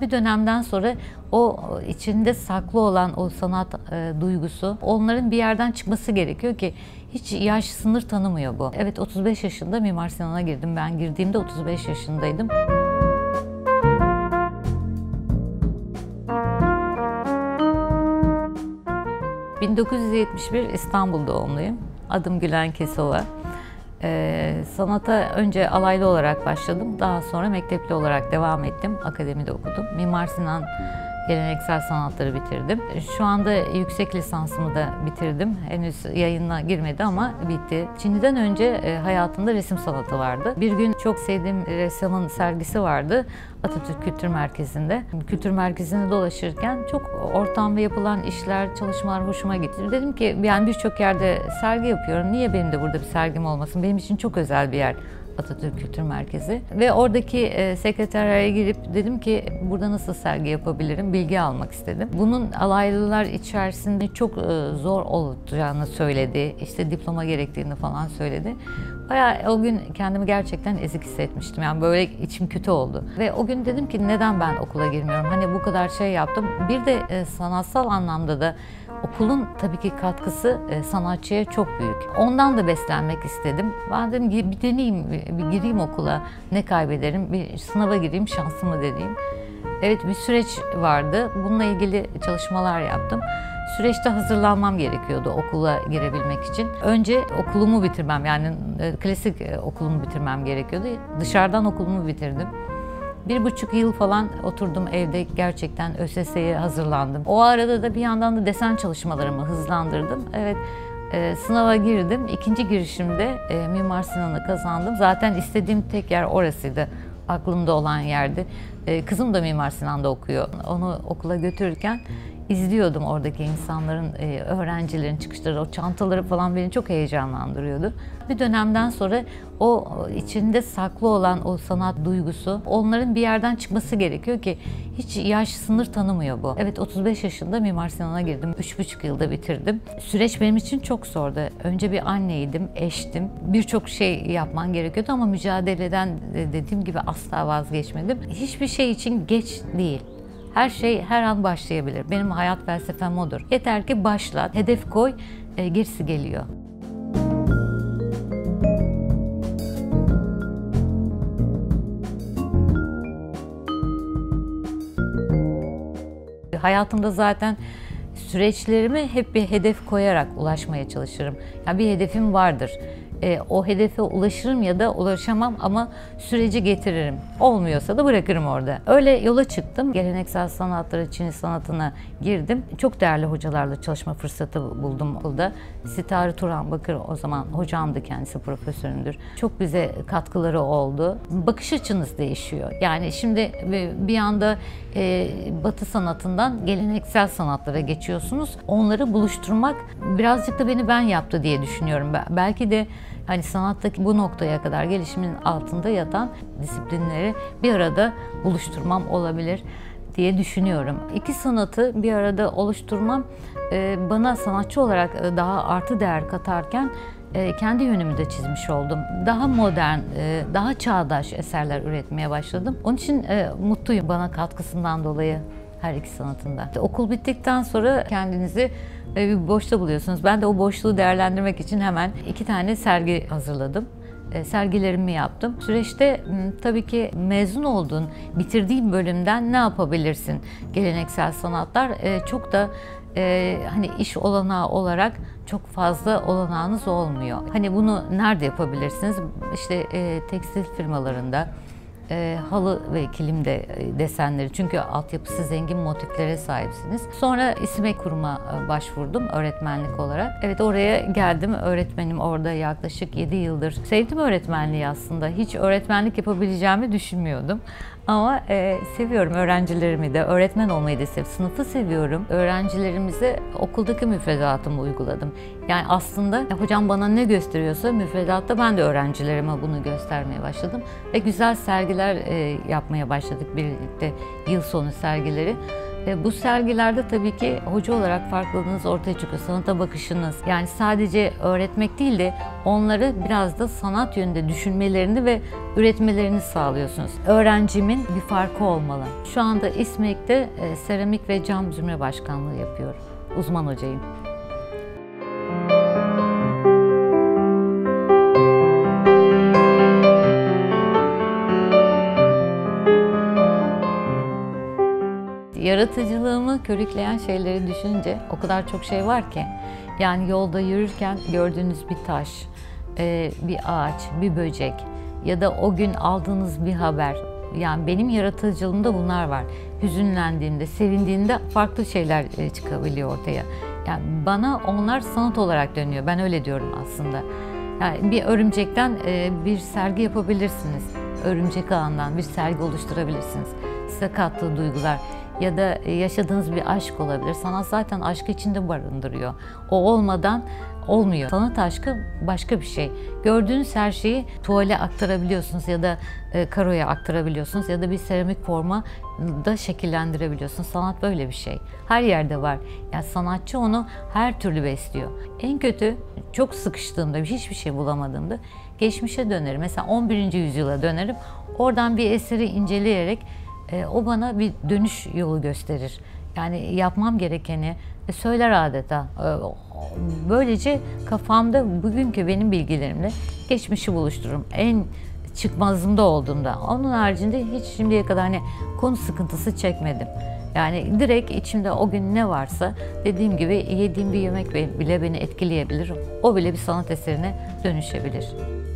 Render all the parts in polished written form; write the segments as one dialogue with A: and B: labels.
A: Bir dönemden sonra o içinde saklı olan o sanat duygusu, onların bir yerden çıkması gerekiyor ki hiç yaş sınır tanımıyor bu. Evet, 35 yaşında Mimar Sinan'a girdim. Ben girdiğimde 35 yaşındaydım. ...1971 İstanbul doğumluyum. Adım Gülen Kesova. Sanata önce alaylı olarak başladım. Daha sonra mektepli olarak devam ettim. Akademide okudum. Mimar Sinan Geleneksel Sanatları bitirdim. Şu anda yüksek lisansımı da bitirdim. Henüz yayına girmedi ama bitti. Çin'den önce hayatımda resim sanatı vardı. Bir gün çok sevdiğim ressamın sergisi vardı. Atatürk Kültür Merkezi'nde. Kültür Merkezi'nde dolaşırken çok ortamda yapılan işler, çalışmalar hoşuma gitti. Dedim ki yani birçok yerde sergi yapıyorum. Niye benim de burada bir sergim olmasın? Benim için çok özel bir yer Atatürk Kültür Merkezi. Ve oradaki sekreterliğe girip dedim ki burada nasıl sergi yapabilirim? Bilgi almak istedim. Bunun alaylılar içerisinde çok zor olacağını söyledi. İşte diploma gerektiğini falan söyledi. Bayağı o gün kendimi gerçekten ezik hissetmiştim. Yani böyle içim kötü oldu. Ve o gün dedim ki neden ben okula girmiyorum? Hani bu kadar şey yaptım. Bir de sanatsal anlamda da okulun tabii ki katkısı sanatçıya çok büyük. Ondan da beslenmek istedim. Ben dedim ki bir deneyeyim, bir gireyim okula. Ne kaybederim? Bir sınava gireyim, şansımı deneyeyim. Evet, bir süreç vardı. Bununla ilgili çalışmalar yaptım. Süreçte hazırlanmam gerekiyordu okula girebilmek için. Önce okulumu bitirmem, yani klasik okulumu bitirmem gerekiyordu. Dışarıdan okulumu bitirdim. 1,5 yıl falan oturdum evde, gerçekten ÖSS'ye hazırlandım. O arada da bir yandan da desen çalışmalarımı hızlandırdım. Evet, sınava girdim. İkinci girişimde Mimar Sinan'ı kazandım. Zaten istediğim tek yer orasıydı. Aklımda olan yerdi. Kızım da Mimar Sinan'da okuyor. Onu okula götürürken izliyordum oradaki insanların, öğrencilerin çıkışları, o çantaları falan beni çok heyecanlandırıyordu. Bir dönemden sonra o içinde saklı olan o sanat duygusu, onların bir yerden çıkması gerekiyor ki hiç yaş sınır tanımıyor bu. Evet, 35 yaşında Mimar Sinan'a girdim. 3,5 yılda bitirdim. Süreç benim için çok zordu. Önce bir anneydim, eştim. Birçok şey yapman gerekiyordu ama mücadeleden dediğim gibi asla vazgeçmedim. Hiçbir şey için geç değil. Her şey her an başlayabilir. Benim hayat felsefem odur. Yeter ki başla, hedef koy, gerisi geliyor. Hayatımda zaten süreçlerime hep bir hedef koyarak ulaşmaya çalışırım. Yani bir hedefim vardır. O hedefe ulaşırım ya da ulaşamam ama süreci getiririm. Olmuyorsa da bırakırım orada. Öyle yola çıktım. Geleneksel sanatlara, Çin sanatına girdim. Çok değerli hocalarla çalışma fırsatı buldum okulda. Sitare Turan Bakır o zaman hocamdı, kendisi profesöründür. Çok bize katkıları oldu. Bakış açınız değişiyor. Yani şimdi bir anda Batı sanatından geleneksel sanatlara geçiyorsunuz. Onları buluşturmak birazcık da beni ben yaptı diye düşünüyorum. Belki de hani sanattaki bu noktaya kadar gelişimin altında yatan disiplinleri bir arada buluşturmam olabilir diye düşünüyorum. İki sanatı bir arada oluşturmam bana sanatçı olarak daha artı değer katarken kendi yönümü de çizmiş oldum. Daha modern, daha çağdaş eserler üretmeye başladım. Onun için mutluyum bana katkısından dolayı her iki sanatında. Okul bittikten sonra kendinizi bir boşta buluyorsunuz. Ben de o boşluğu değerlendirmek için hemen 2 tane sergi hazırladım. Sergilerimi yaptım. Süreçte tabii ki mezun olduğun, bitirdiğin bölümden ne yapabilirsin? Geleneksel sanatlar çok da hani iş olanağı olarak çok fazla olanağınız olmuyor. Hani bunu nerede yapabilirsiniz? İşte tekstil firmalarında, halı ve kilim desenleri, çünkü altyapısı zengin motiflere sahipsiniz. Sonra İSİMEK Kurum'a başvurdum öğretmenlik olarak. Evet, oraya geldim, öğretmenim orada yaklaşık 7 yıldır. Sevdim öğretmenliği aslında. Hiç öğretmenlik yapabileceğimi düşünmüyordum. Ama seviyorum öğrencilerimi de, öğretmen olmayı da seviyorum. Sınıfı seviyorum. Öğrencilerimize okuldaki müfredatımı uyguladım. Yani aslında hocam bana ne gösteriyorsa müfredatta ben de öğrencilerime bunu göstermeye başladım. Ve güzel sergiler yapmaya başladık birlikte, yıl sonu sergileri. Bu sergilerde tabii ki hoca olarak farklılığınız ortaya çıkıyor. Sanata bakışınız. Yani sadece öğretmek değil de onları biraz da sanat yönünde düşünmelerini ve üretmelerini sağlıyorsunuz. Öğrencimin bir farkı olmalı. Şu anda İSMEK'te seramik ve cam zümre başkanlığı yapıyorum. Uzman hocayım. Yaratıcılığımı körükleyen şeyleri düşününce o kadar çok şey var ki. Yani yolda yürürken gördüğünüz bir taş, bir ağaç, bir böcek ya da o gün aldığınız bir haber. Yani benim yaratıcılığımda bunlar var. Hüzünlendiğimde, sevindiğimde farklı şeyler çıkabiliyor ortaya. Yani bana onlar sanat olarak dönüyor. Ben öyle diyorum aslında. Yani bir örümcekten bir sergi yapabilirsiniz. Örümcek ağından bir sergi oluşturabilirsiniz. Size kattığı duygular ya da yaşadığınız bir aşk olabilir. Sanat zaten aşkı içinde barındırıyor. O olmadan olmuyor. Sanat aşkı başka bir şey. Gördüğünüz her şeyi tuvale aktarabiliyorsunuz ya da karoya aktarabiliyorsunuz ya da bir seramik forma da şekillendirebiliyorsunuz. Sanat böyle bir şey. Her yerde var. Yani sanatçı onu her türlü besliyor. En kötü çok sıkıştığımda, hiçbir şey bulamadığımda geçmişe dönerim. Mesela 11. yüzyıla dönerim. Oradan bir eseri inceleyerek o bana bir dönüş yolu gösterir. Yani yapmam gerekeni söyler adeta. Böylece kafamda bugünkü benim bilgilerimle geçmişi buluştururum. En çıkmazımda olduğumda. Onun haricinde hiç şimdiye kadar hani konu sıkıntısı çekmedim. Yani direkt içimde o gün ne varsa dediğim gibi yediğim bir yemek bile beni etkileyebilir. O bile bir sanat eserine dönüşebilir.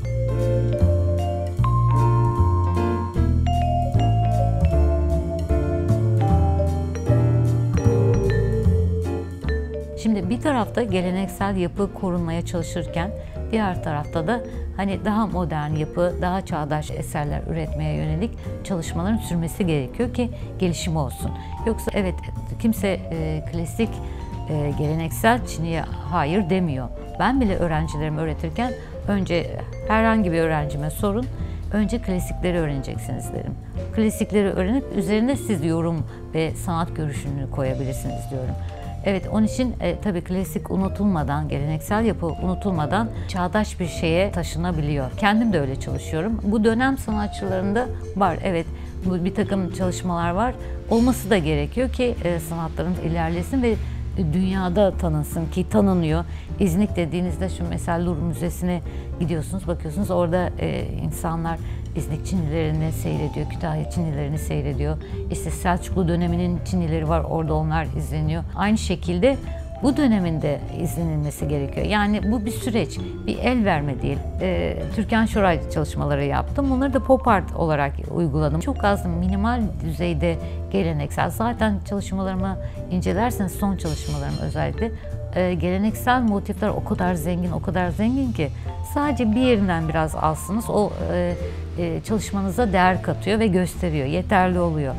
A: Şimdi bir tarafta geleneksel yapı korunmaya çalışırken diğer tarafta da hani daha modern yapı, daha çağdaş eserler üretmeye yönelik çalışmaların sürmesi gerekiyor ki gelişim olsun. Yoksa evet kimse klasik geleneksel Çini'ye hayır demiyor. Ben bile öğrencilerime öğretirken önce herhangi bir öğrencime sorun. Önce klasikleri öğreneceksiniz derim. Klasikleri öğrenip üzerine siz yorum ve sanat görüşünü koyabilirsiniz diyorum. Evet, onun için tabii klasik unutulmadan, geleneksel yapı unutulmadan çağdaş bir şeye taşınabiliyor. Kendim de öyle çalışıyorum. Bu dönem sanatçılarında var, evet bir takım çalışmalar var. Olması da gerekiyor ki sanatlarımız ilerlesin ve dünyada tanınsın ki tanınıyor. İznik dediğinizde şu mesela Louvre Müzesi'ne gidiyorsunuz, bakıyorsunuz orada insanlar İznik Çinilerini seyrediyor, Kütahya Çinilerini seyrediyor. İşte Selçuklu döneminin Çinileri var, orada onlar izleniyor. Aynı şekilde bu döneminde izlenilmesi gerekiyor. Yani bu bir süreç, bir el verme değil. Türkan Şoray çalışmaları yaptım. Bunları da pop art olarak uyguladım. Çok az, minimal düzeyde geleneksel. Zaten çalışmalarımı incelerseniz, son çalışmalarım özellikle, geleneksel motifler o kadar zengin ki sadece bir yerinden biraz alsınız, o çalışmanıza değer katıyor ve gösteriyor, yeterli oluyor.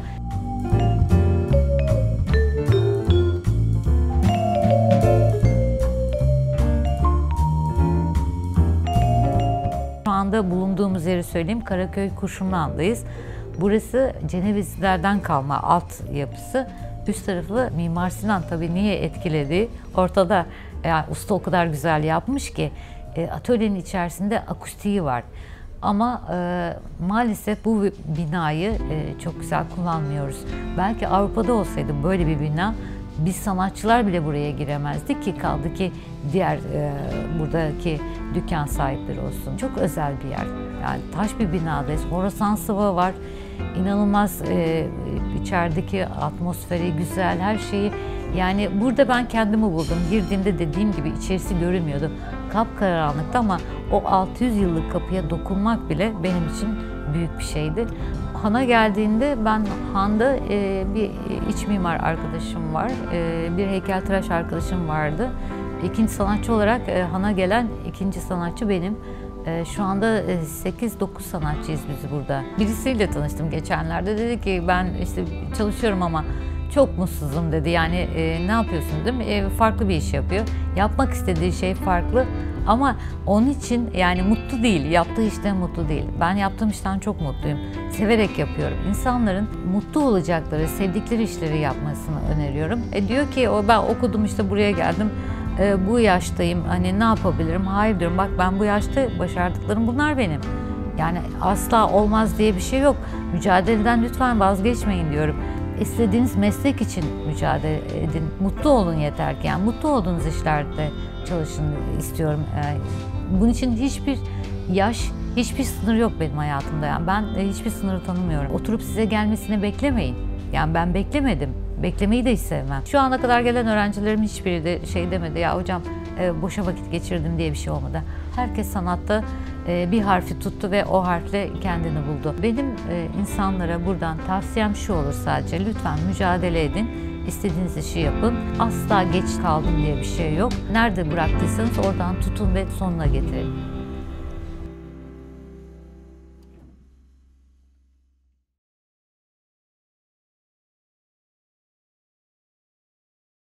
A: Şu anda bulunduğumuz yeri söyleyeyim, Karaköy Kurşunluhan'dayız. Burası Cenevizlilerden kalma alt yapısı. Üst tarafı Mimar Sinan tabii niye etkiledi? Ortada yani usta o kadar güzel yapmış ki atölyenin içerisinde akustiği var. Ama maalesef bu binayı çok güzel kullanmıyoruz. Belki Avrupa'da olsaydı böyle bir bina, biz sanatçılar bile buraya giremezdik ki kaldı ki diğer buradaki dükkan sahipleri olsun. Çok özel bir yer. Yani taş bir binadayız. Horasan sıva var. İnanılmaz içerideki atmosferi güzel, her şeyi. Yani burada ben kendimi buldum. Girdiğimde dediğim gibi içerisi görünmüyordu. Kapkaranlıktı ama o 600 yıllık kapıya dokunmak bile benim için büyük bir şeydi. Han'a geldiğinde ben Han'da bir iç mimar arkadaşım var, bir heykeltıraş arkadaşım vardı. İkinci sanatçı olarak Han'a gelen ikinci sanatçı benim. Şu anda 8-9 sanatçıyız biz burada. Birisiyle tanıştım geçenlerde. Dedi ki ben işte çalışıyorum ama çok mutsuzum dedi. Yani ne yapıyorsun dedim. Farklı bir iş yapıyor. Yapmak istediği şey farklı ama onun için yani mutlu değil. Yaptığı işten mutlu değil. Ben yaptığım işten çok mutluyum. Severek yapıyorum. İnsanların mutlu olacakları, sevdikleri işleri yapmasını öneriyorum. Diyor ki ben okudum işte buraya geldim. Bu yaştayım. Hani ne yapabilirim? Hayır diyorum. Bak ben bu yaşta başardıklarım bunlar benim. Yani asla olmaz diye bir şey yok. Mücadeleden lütfen vazgeçmeyin diyorum. İstediğiniz meslek için mücadele edin. Mutlu olun yeter ki. Yani mutlu olduğunuz işlerde çalışın istiyorum. Bunun için hiçbir yaş, hiçbir sınır yok benim hayatımda. Yani ben hiçbir sınırı tanımıyorum. Oturup size gelmesini beklemeyin. Yani ben beklemedim. Beklemeyi de hiç sevmem. Şu ana kadar gelen öğrencilerim hiçbiri de şey demedi. Ya hocam boşa vakit geçirdim diye bir şey olmadı. Herkes sanatta bir harfi tuttu ve o harfle kendini buldu. Benim insanlara buradan tavsiyem şu olur sadece. Lütfen mücadele edin. İstediğiniz işi yapın. Asla geç kaldım diye bir şey yok. Nerede bıraktıysanız oradan tutun ve sonuna getirin.